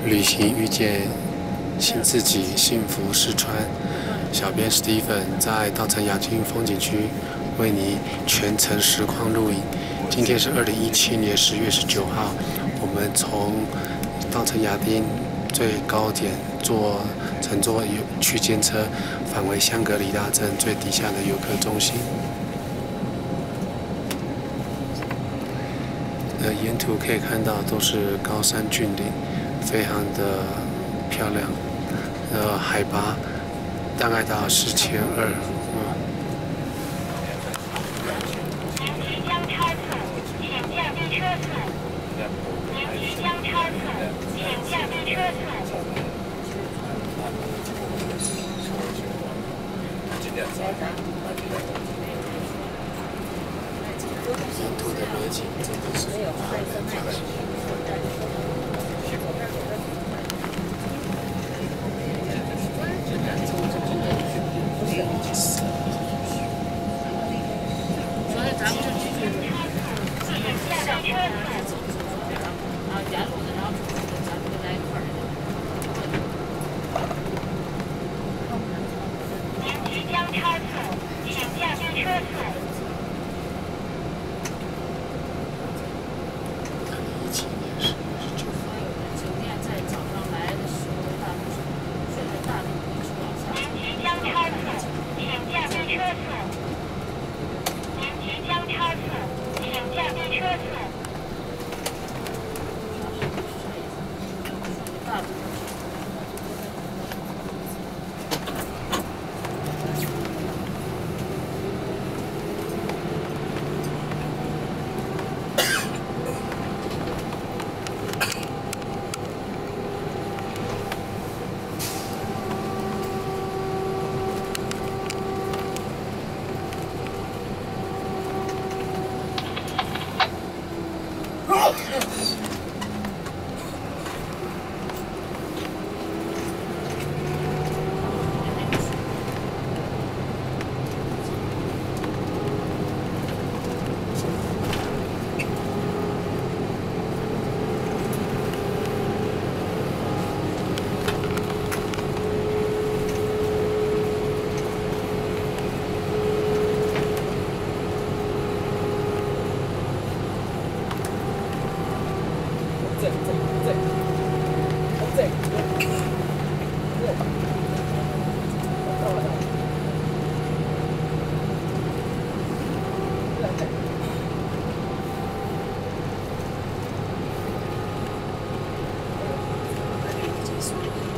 旅行遇见新自己，幸福试穿。小编 Steven 在稻城亚丁风景区为你全程实况录影。今天是2017年10月19号，我们从稻城亚丁最高点乘坐区间车返回香格里拉镇最底下的游客中心。沿途可以看到都是高山峻岭，非常的漂亮。海拔大概到4200。 您即将超速，请降低车速。您即将超速，请降低车速。 沿途的美景真的是让人叹息。 所以咱们就继续下车速。沿路的，然后咱们就在一块儿。您即将超速，请降低车速。车速，您即将超速，请降低车速。 结束。